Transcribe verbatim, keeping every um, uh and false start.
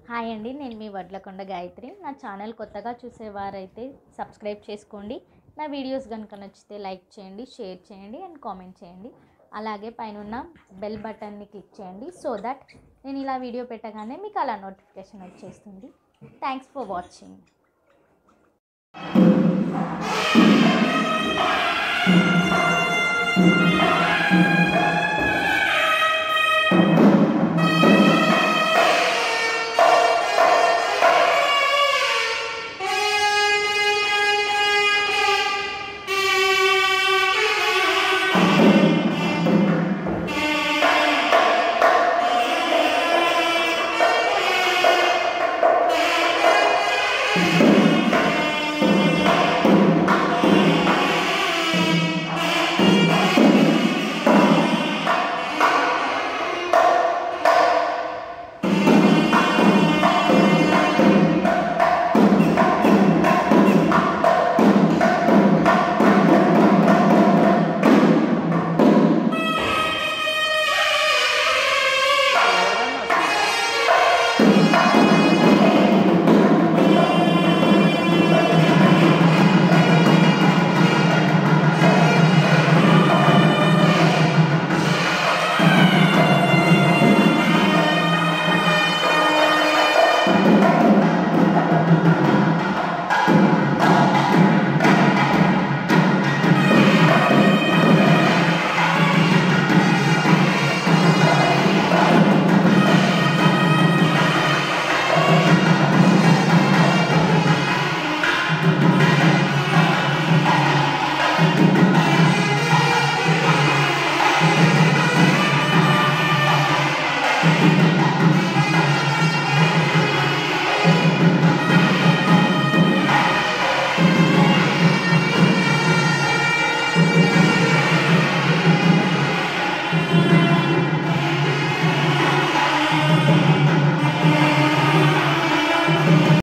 Hi అండి, నేను మీ వడ్లకొండ గాయత్రి. నా ఛానల్ కొత్తగా చూసేవారైతే సబ్స్క్రైబ్ చేసుకోండి. నా వీడియోస్ కనుక నచ్చితే లైక్ చేయండి, షేర్ చేయండి అండ్ కామెంట్ చేయండి. అలాగే పైన బెల్ బటన్ని క్లిక్ చేయండి సో దట్ నేను ఇలా వీడియో పెట్టగానే మీకు అలా నోటిఫికేషన్ వచ్చేస్తుంది. Thanks for watching. Thank you.